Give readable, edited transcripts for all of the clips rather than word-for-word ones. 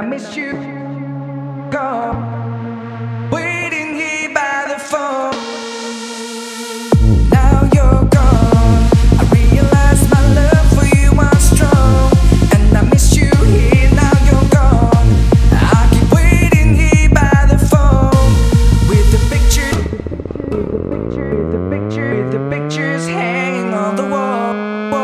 miss you. Gone, waiting here by the phone. Now you're gone. I realize my love for you was strong, and I miss you here. Now you're gone. I keep waiting here by the phone with the picture, with the pictures hanging on the wall.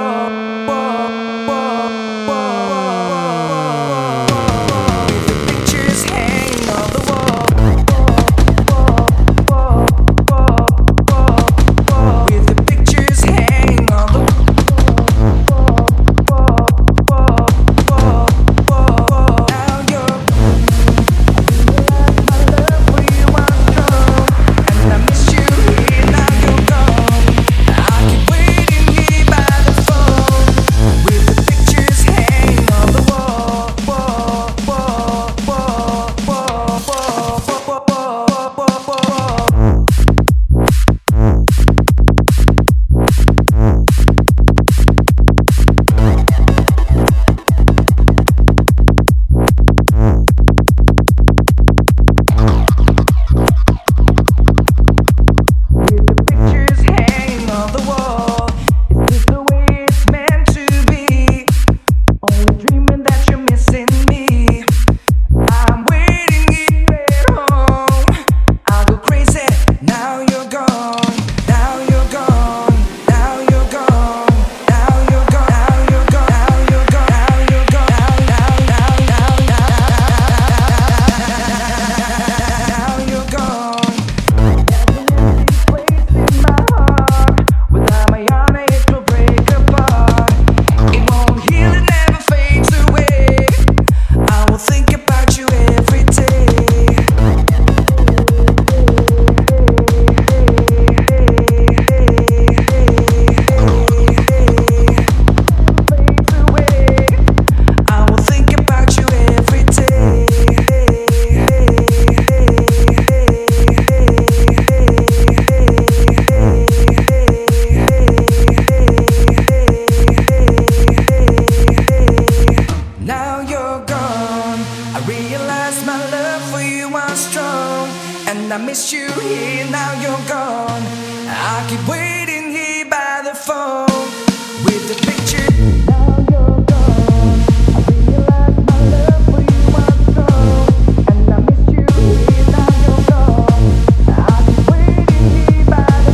And I miss you here, now you're gone. I keep waiting here by the phone with the picture. Now you're gone. I realize my love for you was strong, and I miss you here, now you're gone. I keep waiting here by the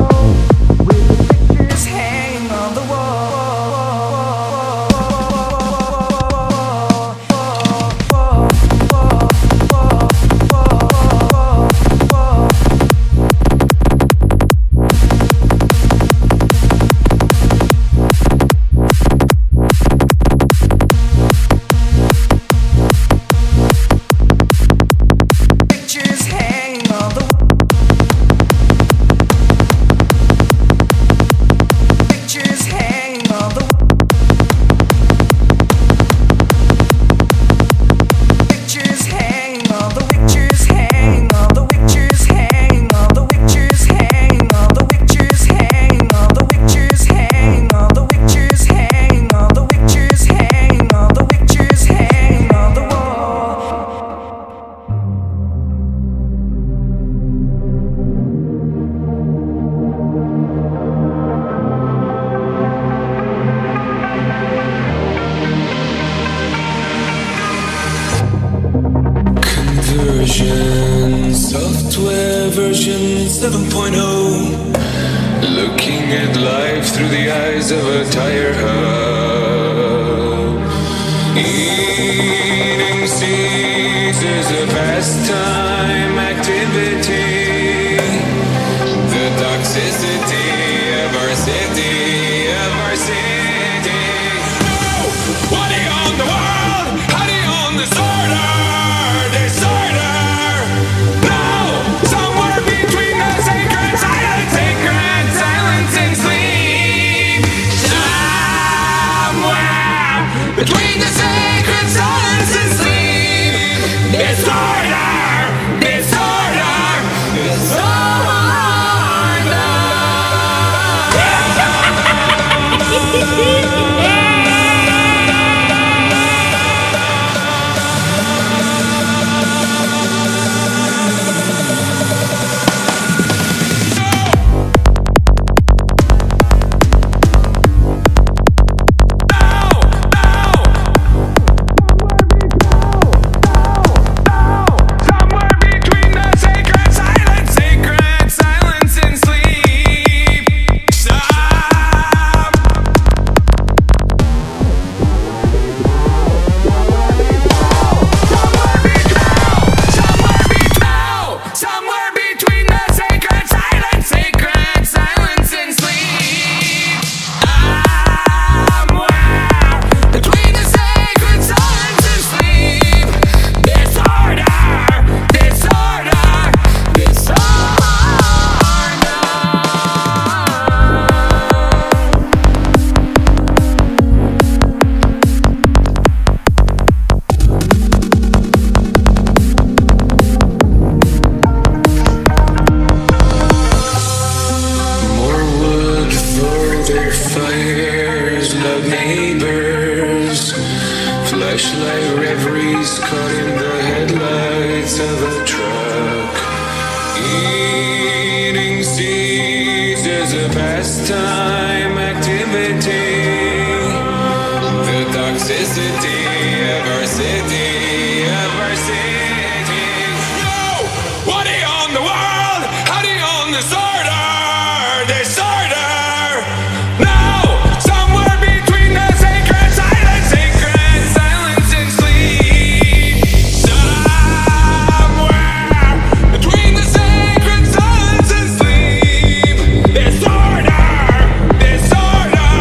phone with the pictures hanging on the wall. Software version 7.0. Looking at life through the eyes of a tire hub. Eating seeds is a pastime activity. The toxicity of our city, of our city. Oh, what do you own the world? How do you own the disorder? Between the sacred silence and sleep, disorder, disorder, disorder. hug neighbors. Flashlight reveries caught in the headlights of a truck. Eating seeds is a pastime activity. The toxicity of our city, of our city. No! What do you own the world? How do you own disorder? Disorder! No! Somewhere between the sacred silence and sleep. Somewhere between the sacred silence and sleep. Disorder! Disorder!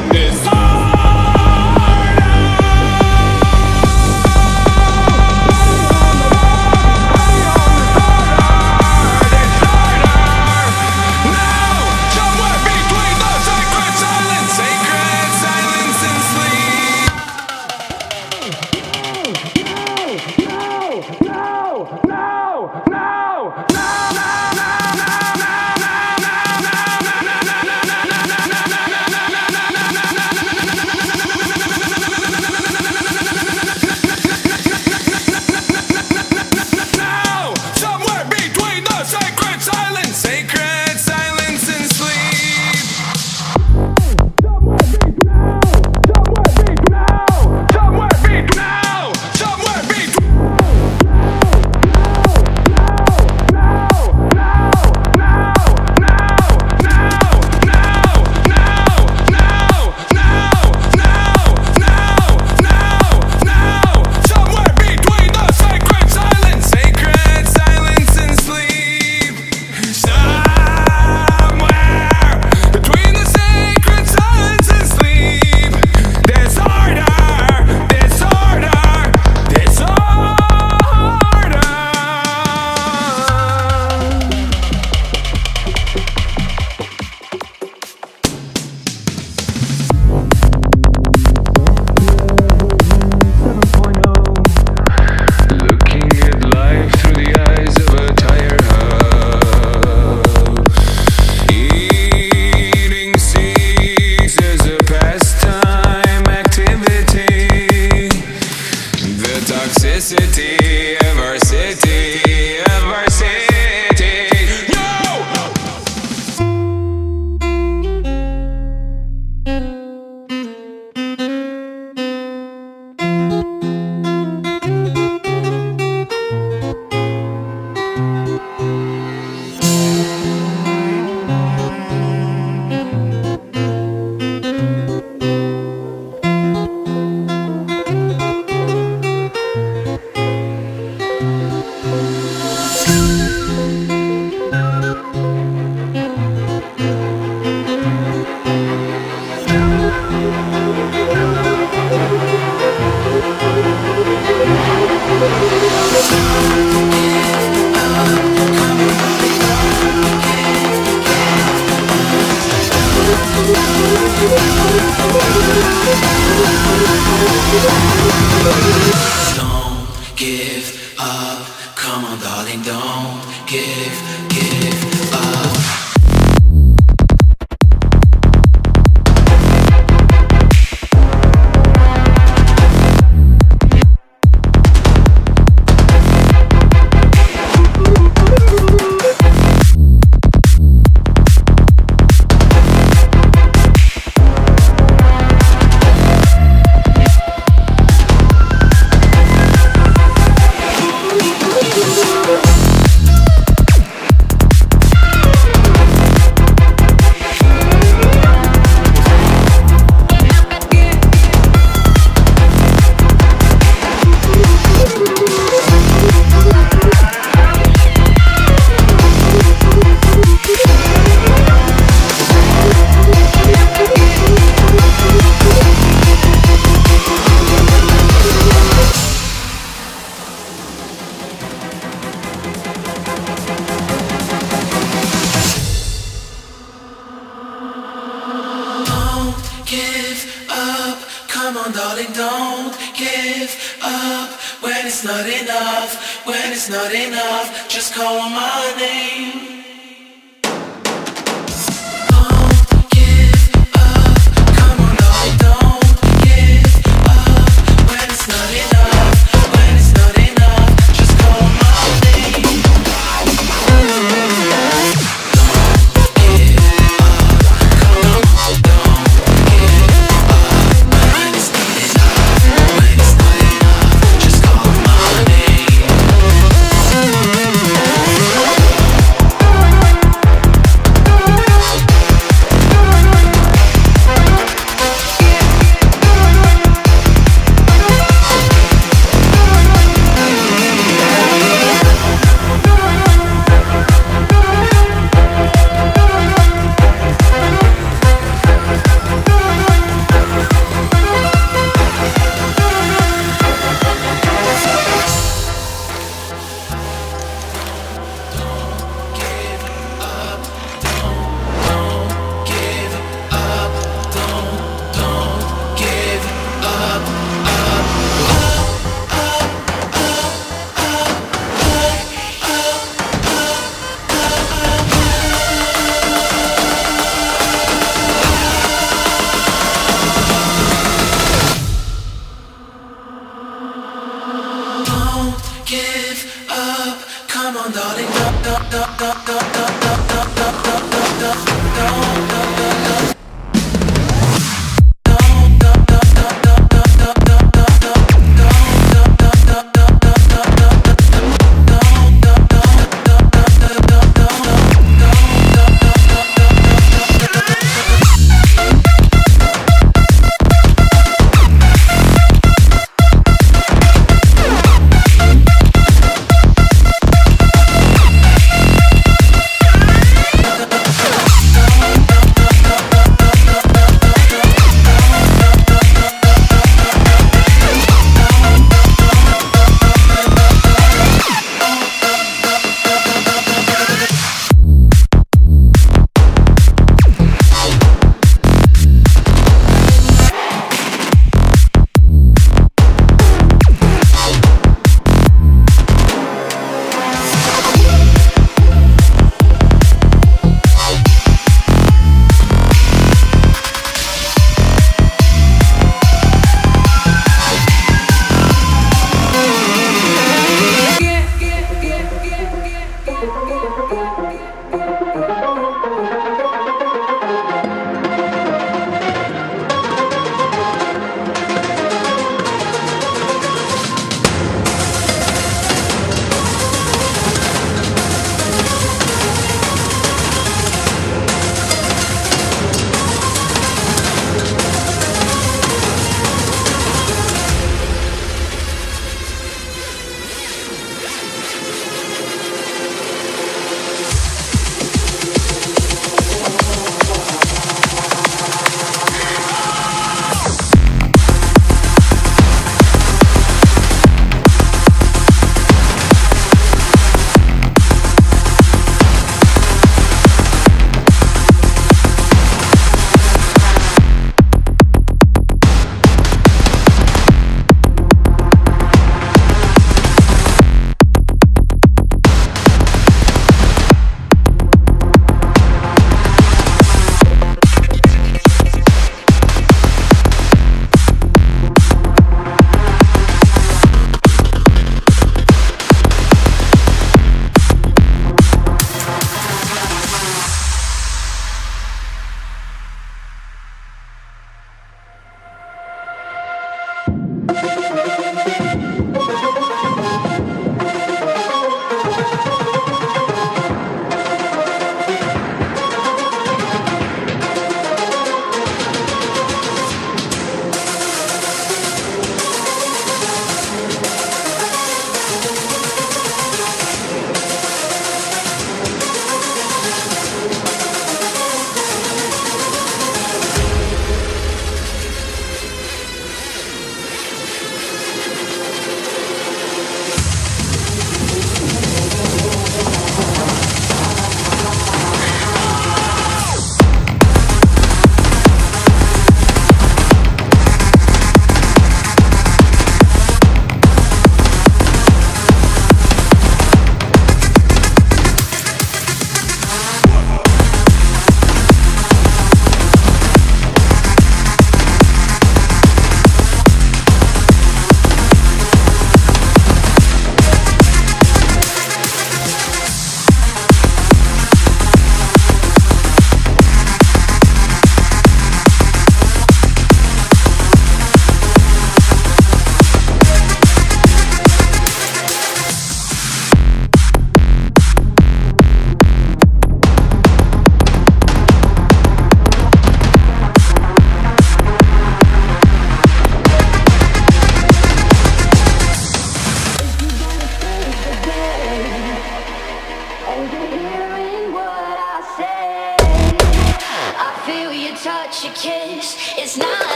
Don't give up, come on darling, don't give up. Give up, come on darling, don't give up. When it's not enough, when it's not enough, just call on my name. Don't give up, come on darling, don't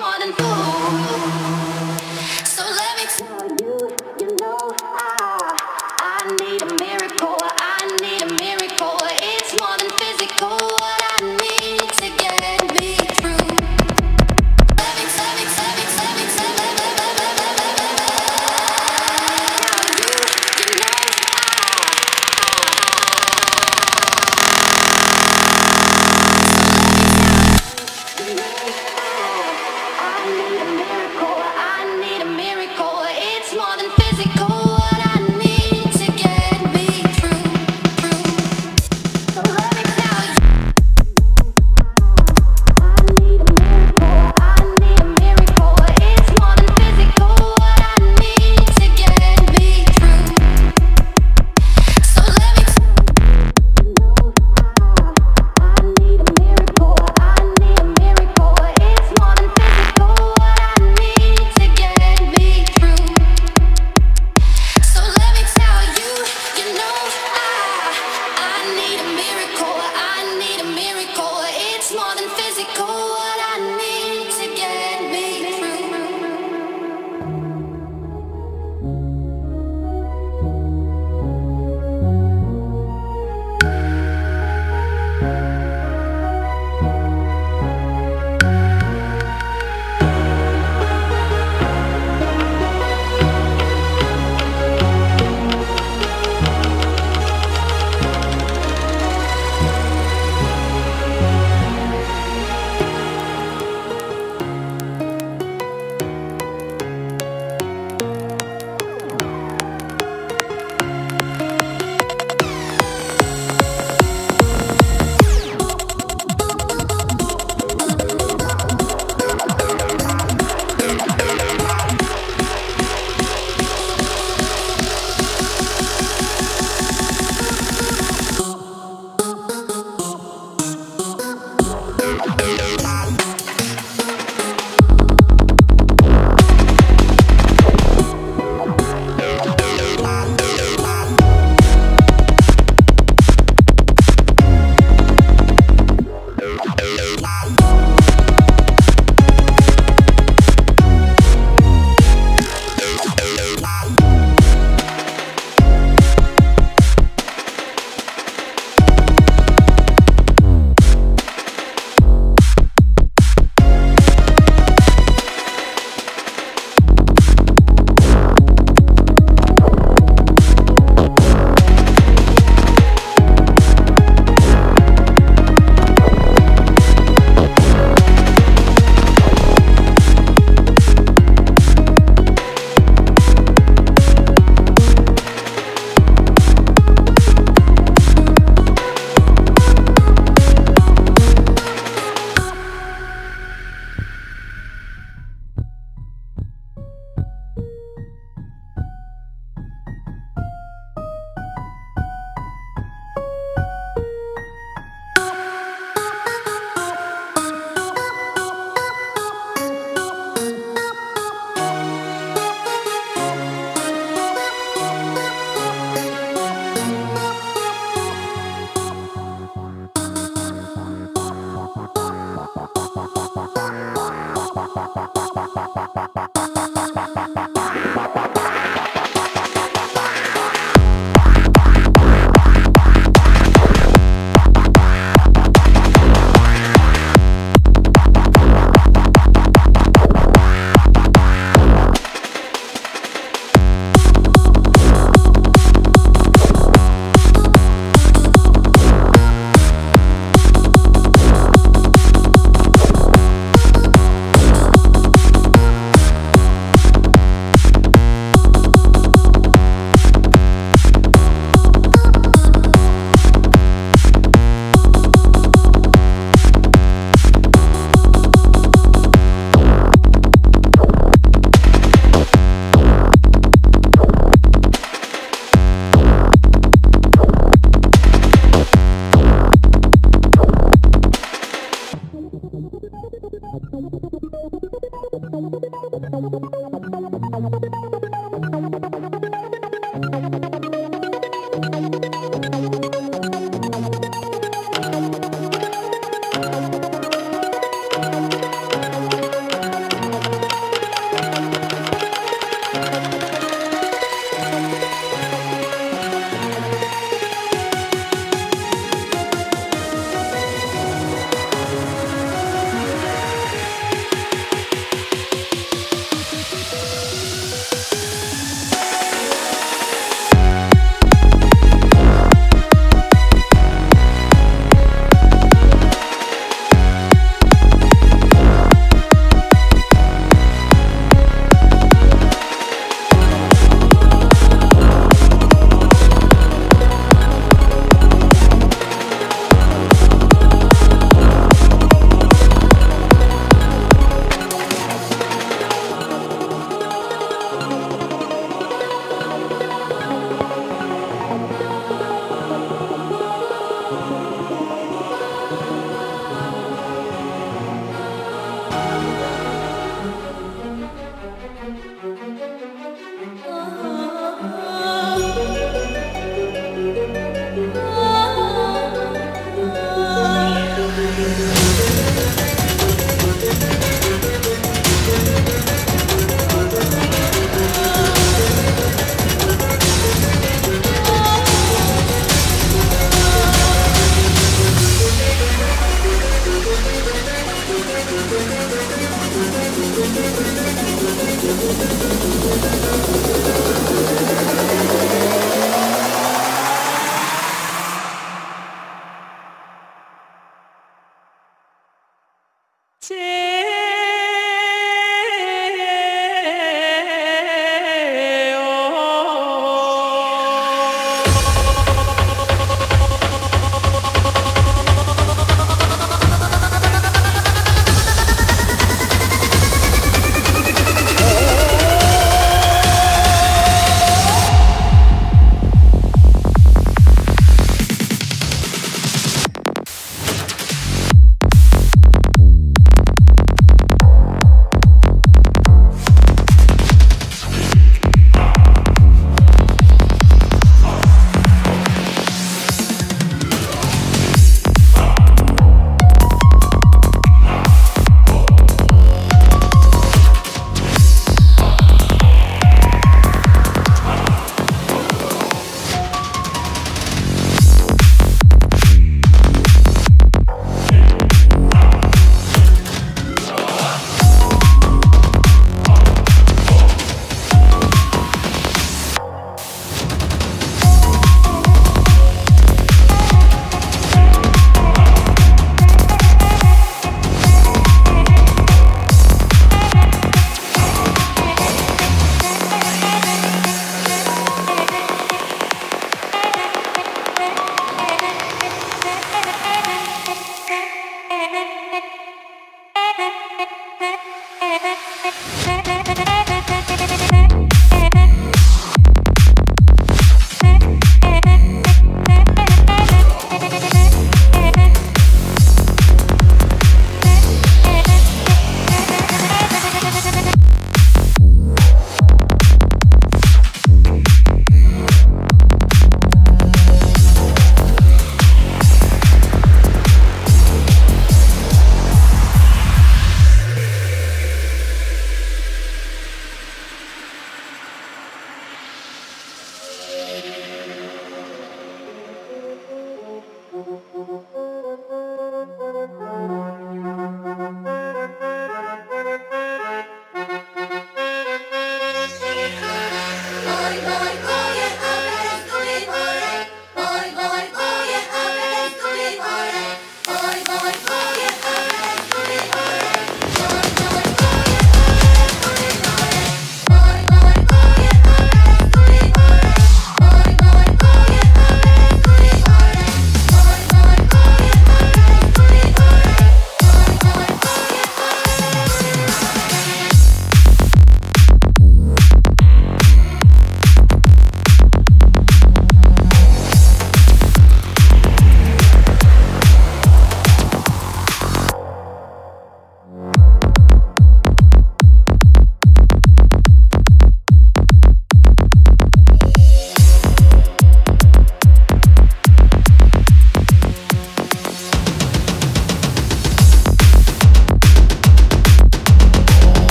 more than food. So let me tell you, you know I need a miracle. I need a miracle. It's more than physical. What I need to get me through. Let me tell you, you know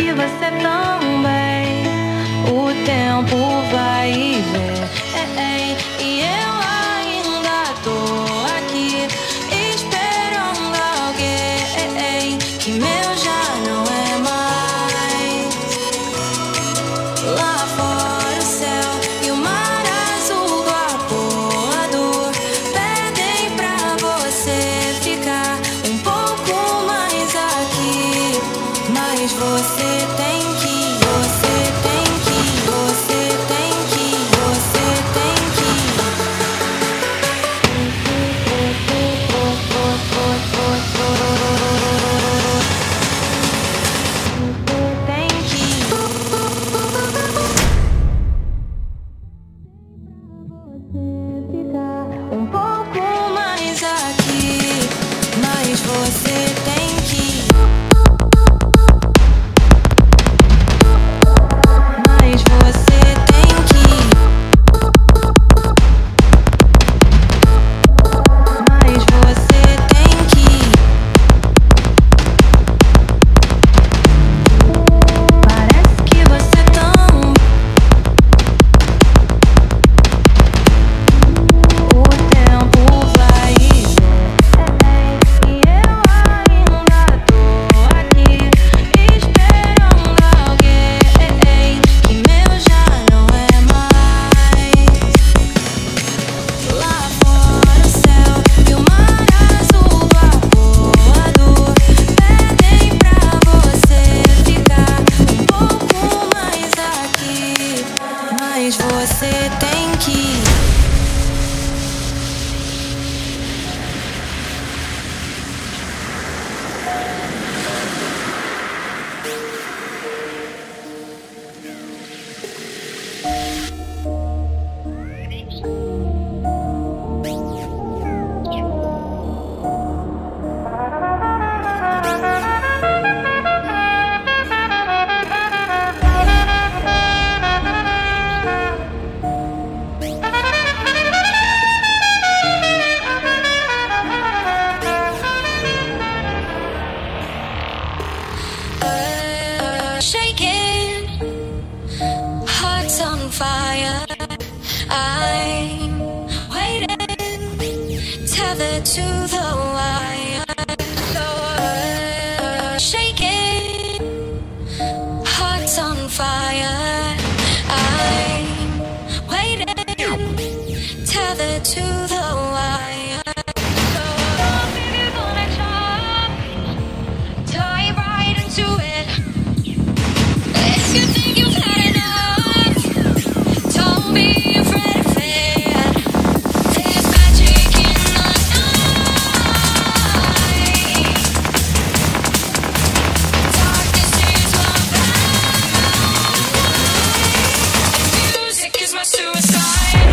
que você também. O tempo vai e vem, e eu ainda tô aqui esperando alguém que meu já não é mais. Lá fora o céu e o mar azul do arpoador pedem pra você ficar um pouco mais aqui, mas você tem que, você tem que, você tem que, você tem que. Um pouco mais aqui, mas você tem que. Mas você tem que. Mas você tem que. Parece que você tão. O tempo vai e vem, e eu ainda tô aqui esperando alguém que meu já não é mais. Lá fora o céu e o mar azul do arpoador pedem pra você ficar um pouco mais aqui, mas você tem que. Shaking, hearts on fire. I'm waiting, tethered to the wire. Shaking, hearts on fire. I'm waiting, tethered to the wire. Baby, gonna dive right into it. If you think you've had enough, don't be afraid of it. There's magic in the night. Darkness is my path. Music is my suicide.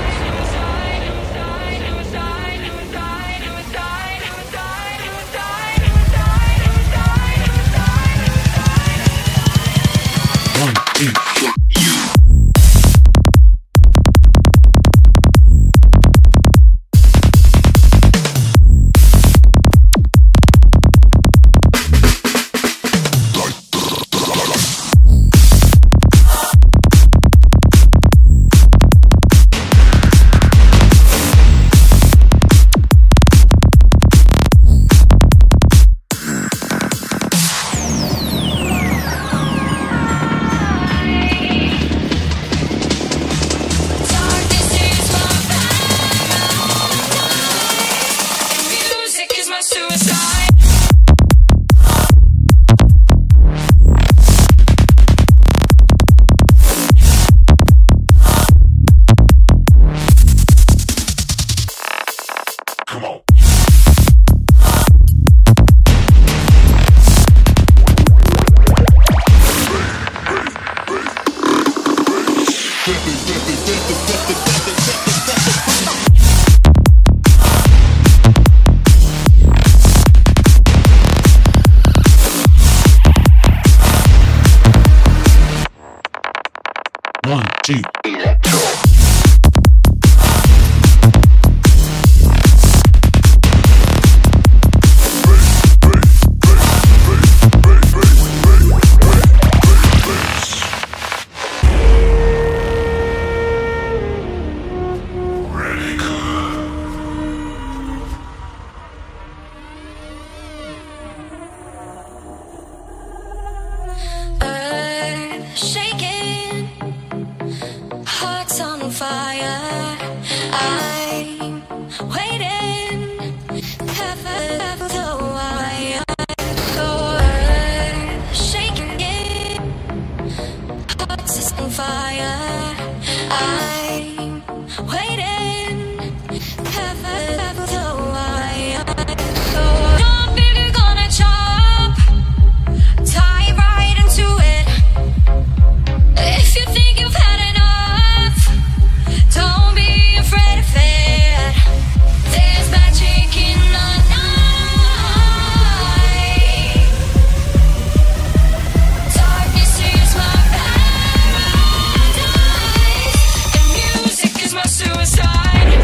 One, two. shaking, hearts on fire. I'm waiting, ever though I am shaking, hearts on fire. I'm waiting, ever though I am. Jump if you're gonna jump, dive right into it. If you think you've had enough, don't be afraid of it. There's magic in the night. Darkness is my paradise, and music is my suicide.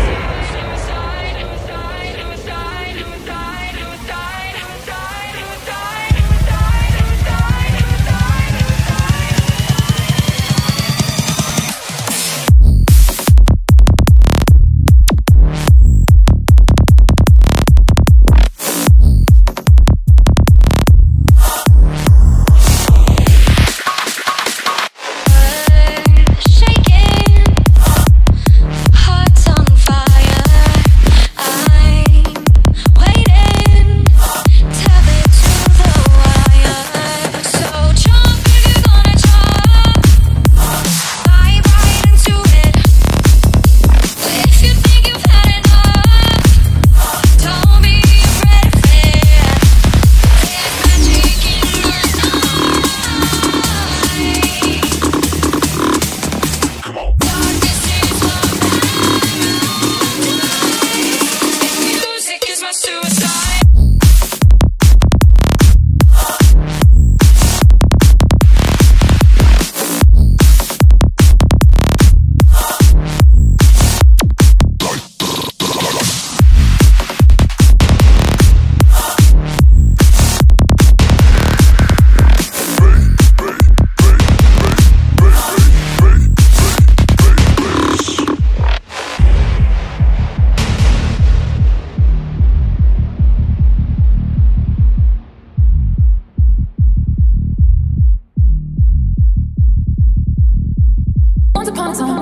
Once upon a time,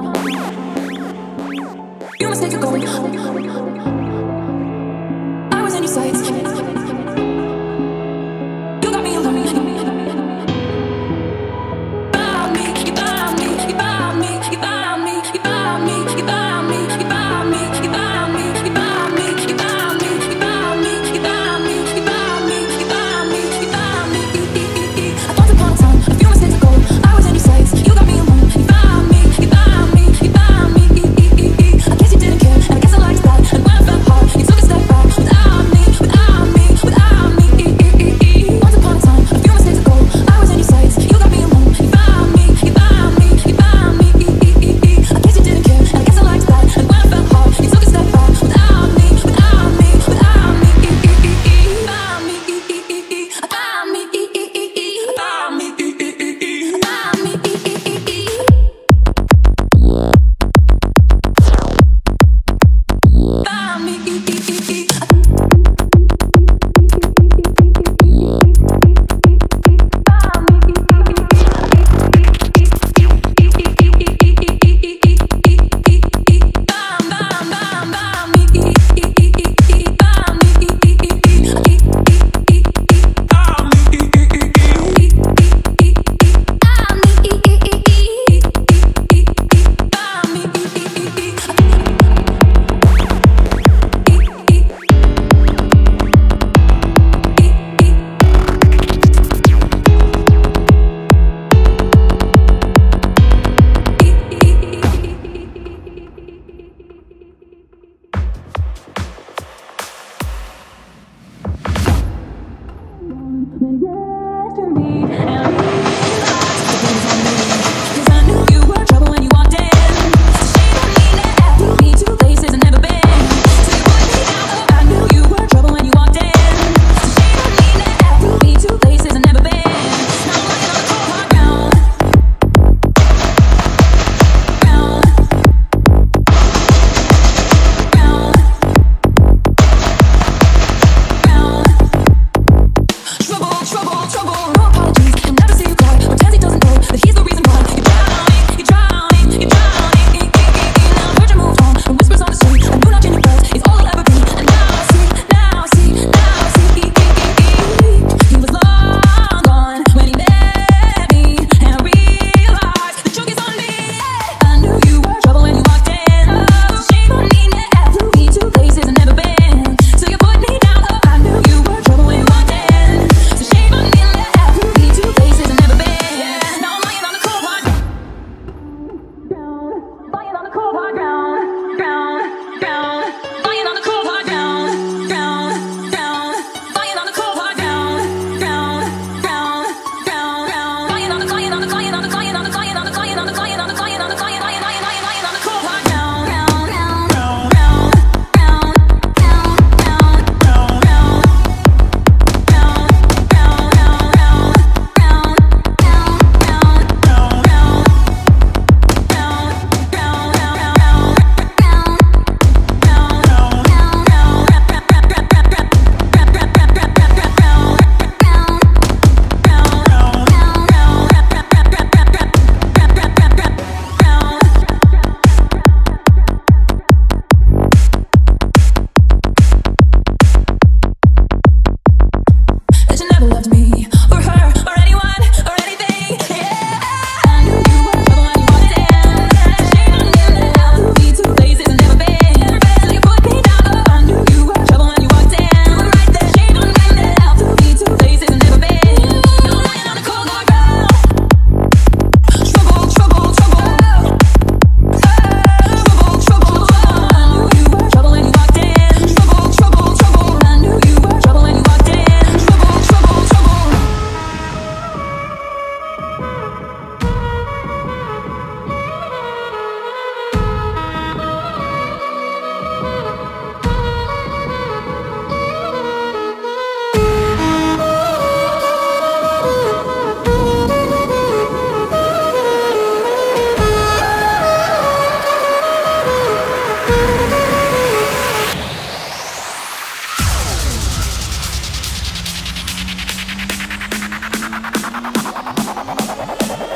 you mistake a gold. I was in your sights. You got me alone. Bound me, you bound me, you bound me, you bound me, you bound me, you bound me, you bound me, you bound me, you bound me, you bound me, you bound me, you bound me, you bound me, you bound me, you bound me. Once upon a time, a few mistakes ago, I was in your sights. You got me alone. You bound me, you bound me, you bound me. I guess you didn't care, and I guess I liked that. And when I felt hard, you took a step back without me, without me.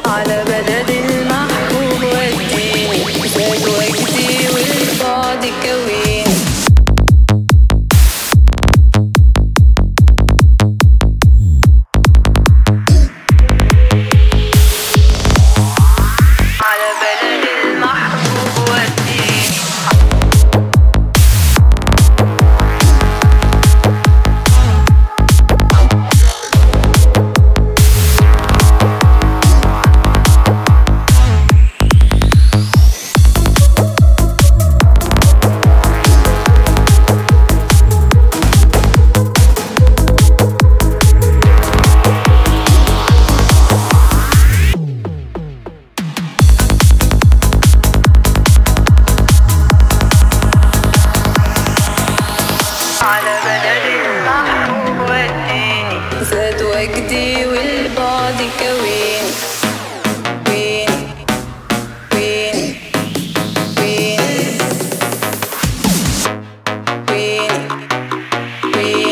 على بلد المحبوب وديني زاد وجدي والبعد كويني على بلد المحبوب وديني على بلد المحبوب وديني زاد وجدي والبعد كويني ويني ويني ويني ويني ويني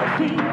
feet.